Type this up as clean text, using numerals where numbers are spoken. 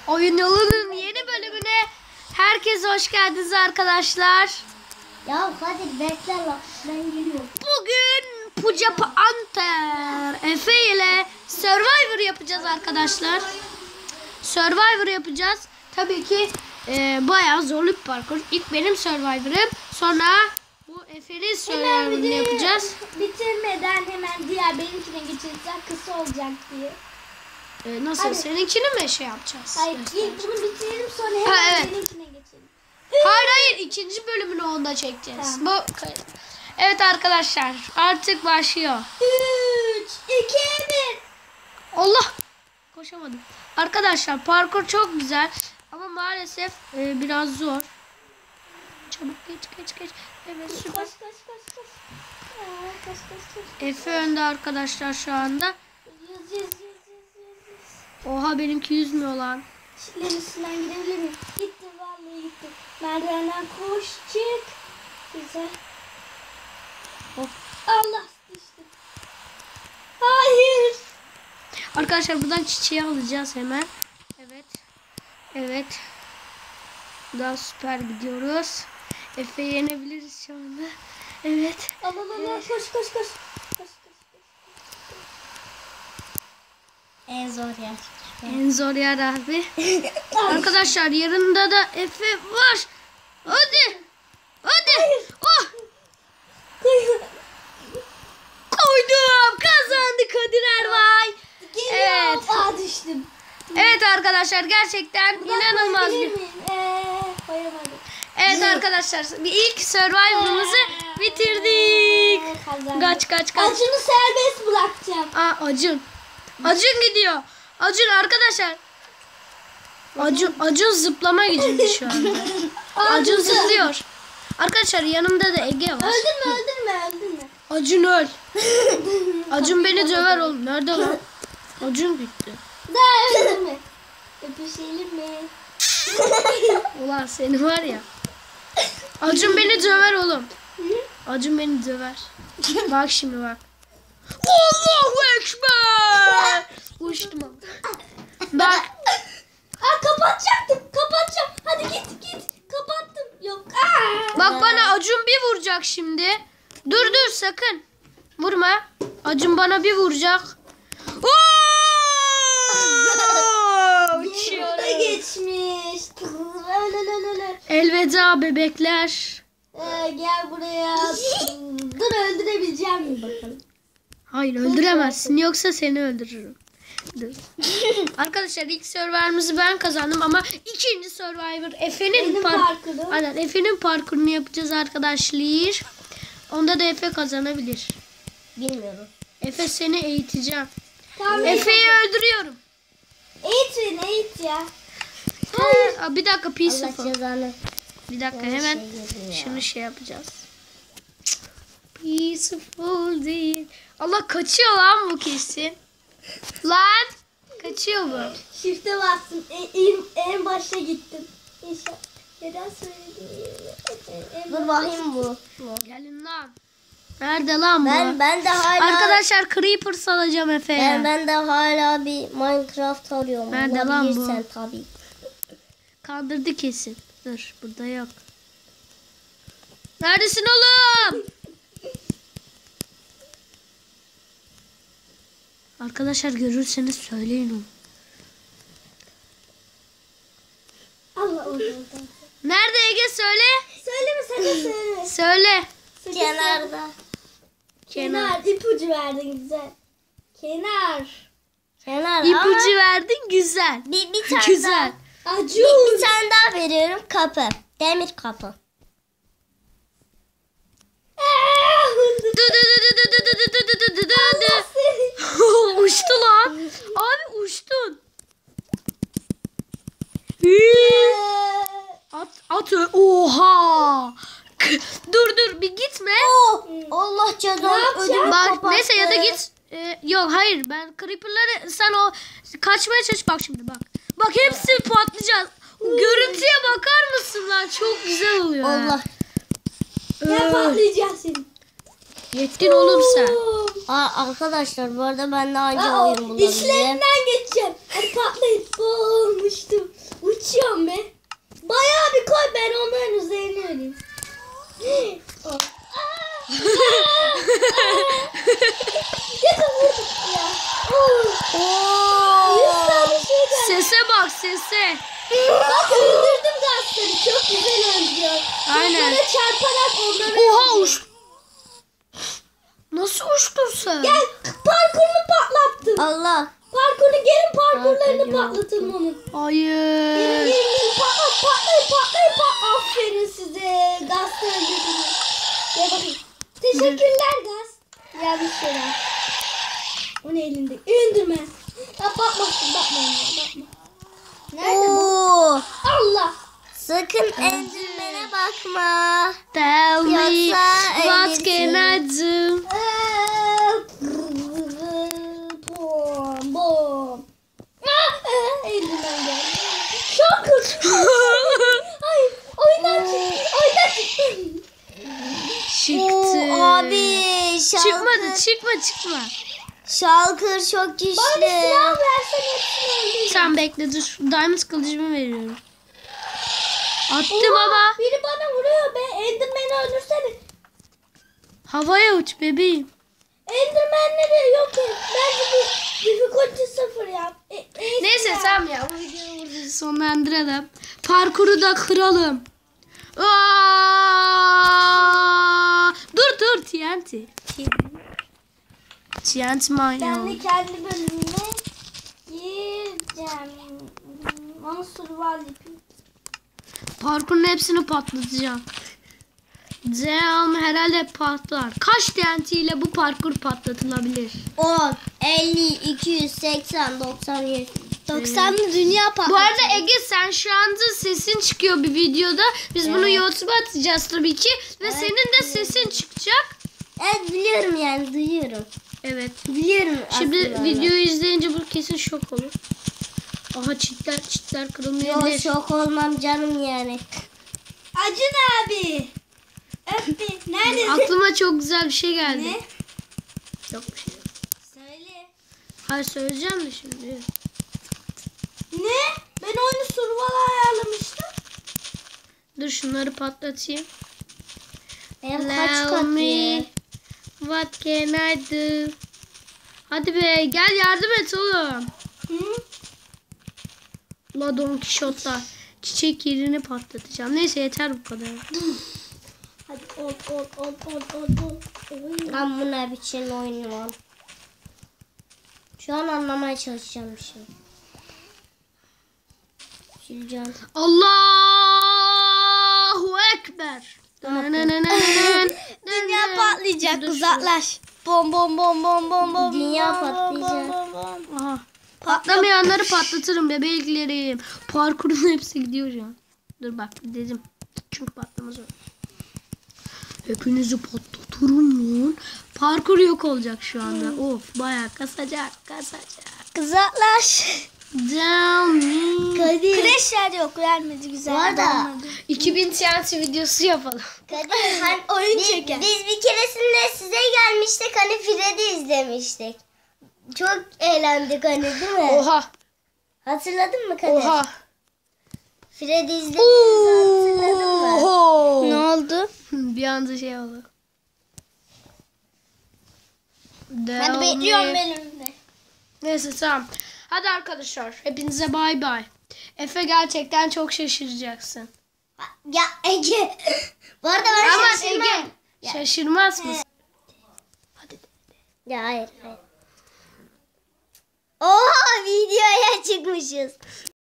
Oyun Yolu'nun yeni bölümüne herkes hoş geldiniz arkadaşlar. Ya hadi bekle lan, ben geliyorum. Bugün Puca Panther Efe ile Survivor yapacağız arkadaşlar. Survivor yapacağız. Tabii ki bayağı zorlu bir parkur. İlk benim Survivor'ım. Sonra bu Efe'nin Survivor'ını yapacağız. Bitirmeden hemen diğer benimkine geçirsek kısa olacak diye. Nasıl? Hadi. Seninkini mi şey yapacağız? Hayır, ilk bunu bitirelim sonra hemen evet. benimkine geçelim. Hayır, ikinci bölümünü onda çekeceğiz. Tamam. Evet arkadaşlar, artık başlıyor. 3, 2, 1. Allah! Koşamadım. Arkadaşlar parkur çok güzel ama maalesef biraz zor. Çabuk geç. Evet, Koş, süper. koş. Koş. Efe önde arkadaşlar şu anda. Yüz. Oha, benimki yüzmüyor lan. Çitlerin üstünden gidebilir miyim? Gitti, vallahi gitti. Merdivenden koş, çık. Güzel. Of. Allah düştü. Hayır. Arkadaşlar buradan çiçeği alacağız hemen. Evet. Daha süper gidiyoruz. Efe'yi yenebiliriz şu anda. Evet. Allah. Koş. En zor yer. En zor yer abi. Arkadaşlar yanında da Efe var. Hadi. Oh. Koydum. Kazandı Kadir Ervay. Evet. Düştüm. Evet arkadaşlar, gerçekten inanılmaz bir. Koyamadım. Evet arkadaşlar, bir ilk Survivor'ımızı bitirdik. Kaç. Acını serbest bırakacağım. Acun gidiyor. Acun arkadaşlar. Acun zıplama gücünde şu anda. Acun zıplıyor. Arkadaşlar yanımda da Ege var. Öldürme. Acun öl. Acun beni döver oğlum. Nerede lan? Acun gitti. Daha öldürme. Öpüşelim mi? Ulan seni var ya. Acun beni döver oğlum. Acun beni döver. Bak şimdi bak. Allahu Ekber. Uçtum ama. Bak. Kapatacağım. Hadi git. Kapattım. Yok. Bak bana Acun bir vuracak şimdi. Dur sakın. Vurma. Acun bana bir vuracak. Uçuyorum. Geçmiş. Elveda bebekler. Gel buraya. Dur, öldürebileceğim mi bakalım. Hayır, öldüremezsin, yoksa seni öldürürüm. Dur. Arkadaşlar ilk Survivor'ımızı ben kazandım ama ikinci Survivor Efe'nin parkuru. Aynen, Efe'nin parkurunu yapacağız arkadaşlar. Onda da Efe kazanabilir. Bilmiyorum. Efe, seni eğiteceğim. Tamam, Efe'yi öldürüyorum. Eğit ya. Bir dakika, peaceful. Allah cezanı. Bir dakika, hemen şunu şey yapacağız. Peaceful değil. Allah, kaçıyor lan bu kesin. Lan kaçıyor bu. Shift'e bastım. En başa gittim. İnşallah. Neden söyledim? Dur bakayım bu. Gelin lan. Nerede lan bu? Ben de hala Arkadaşlar Creeper salacağım Efe'ye. ben de hala bir Minecraft arıyorum. Nerede lan bu? Bulabilirsen tabii. Kaldırdı kesin. Dur, burada yok. Neredesin oğlum? Arkadaşlar görürseniz söyleyin onu. Allah Allah. Nerede Ege, söyle. Söyleme, sen de söyle. Söyle. Kenarda. Kenar. İpucu verdin güzel. Kenar. İpucu verdin, güzel. Bir tane Güzel. daha. Bir tane daha veriyorum. Kapı. Demir kapı. Uçtu lan. Abi uçtun. At. Oha. Dur bir gitme. Allah cezanı. Bak neyse, ya da git. Yok hayır, ben creeper'ları sen o kaçmaya çalış, bak şimdi bak. Bak hepsi patlayacak. Görüntüye bakar mısın lan, çok güzel oluyor. Allah. Ne patlayacağız seni. Yettin oğlum sen. Arkadaşlar bu arada ben de aynı oyun bulabilirim. İşlerinden geçeceğim. Hadi patlayın. Olmuştum. Aynen. Bloklara çarparak onları... Oha uç. Nasıl uçtun sen? Gel parkurunu patlattım. Allah. Parkurunu gelin parkurlarını Aferin. patlatın onun. Gelin Hayır. gelin patlayın. Aferin size. Gaz'ı öldürdünüz. Gel bakayım. Teşekkürler Gaz. Yanlış şeyler. O ne elinde? İndirme. Ya bakma onlara bakma. Nerede bu? Oo. Allah. Sakın Enderman'e bakma. Tell me Yoksa what can I do? Bom. Elimden geldi. Şokur. Hayır. Oyundan çıktım. Çıktı. Oo, abi Şalkır. Çıkma. Şalkır çok Bana bir güçlü. silah versen hepsini öldürürüm. Sen bekle dur. Diamond kılıcımı veriyorum. Attım ama. Biri bana vuruyor be. Enderman'i öldürsene. Havaya uç bebeğim. Enderman'leri yok et. Bence bir difficulty 0 yap. Neyse tamam ya. Bu videoyu burada sonlandıralım. Parkuru da kıralım. Dur TNT. TNT Ben manyağı. de kendi bölümüne gireceğim. Onu survival yapayım. Parkurun hepsini patlatacağım. Cem herhalde patlar. Kaç TNT ile bu parkur patlatılabilir? 10, 50, 280, 90, 100. 90 dünya patladı. Bu arada Ege sen şu anda sesin çıkıyor bir videoda. Biz bunu YouTube'a atacağız tabii ki. Ve senin de sesin çıkacak. Evet biliyorum yani duyuyorum. Evet. Biliyorum Şimdi aslında. videoyu izleyince bu kesin şok olur. Aha çitler kırılmayabilir. Yok şok olmam canım yani. Acun abi. Öp bir. Neredesin? Aklıma çok güzel bir şey geldi. Ne? Yok bir şey. Söyle. Hayır söyleyeceğim de şimdi. Ne? Ben oyunu survival ayarlamıştım. Dur şunları patlatayım. Benim kaç Allow kat me. ya? What can I do? Hadi be gel yardım et oğlum. Hı? La Don Quixote'lar. Çiçek yerini patlatacağım. Neyse yeter bu kadar. Hadi ol. Oy. Ben bu ne biçim oynuyorum. Şu an anlamaya çalışacağım bir şey. Sileceğim. Allahu Ekber. Dünya patlayacak. Dur, Uzaklaş. Bom. Dünya patlayacak. Aha. Patlamayanları patlatırım bebeklerim. Parkurun hepsi gidiyor ya. Dur bak dedim. Çünkü patlamaz o. Hepinizi patlatırım lan. Parkur yok olacak şu anda. Of bayağı kasacak. Uzaklaş. Down me. Kadir. Crash'ler yok. Vermedi güzel. Bu arada 2000 TNT videosu yapalım. Kadir hani Oyun biz çeker. bir keresinde size gelmiştik hani Fred'i izlemiştik. Çok eğlendik hani değil mi? Oha. Hatırladın mı Kadir? Oha. Fred'i izlediğimizi hatırladın mı? Oho. Ne oldu? Bir anda şey oldu. Hadi Down bekliyorum me. benimle. Neyse tamam. Hadi arkadaşlar. Hepinize bay bay. Efe gerçekten çok şaşıracaksın. Ya Ege. Bu arada ben Ama şaşırmam. Ege şaşırmaz mısın? Hadi. Ya hayır. Oha videoya çıkmışız.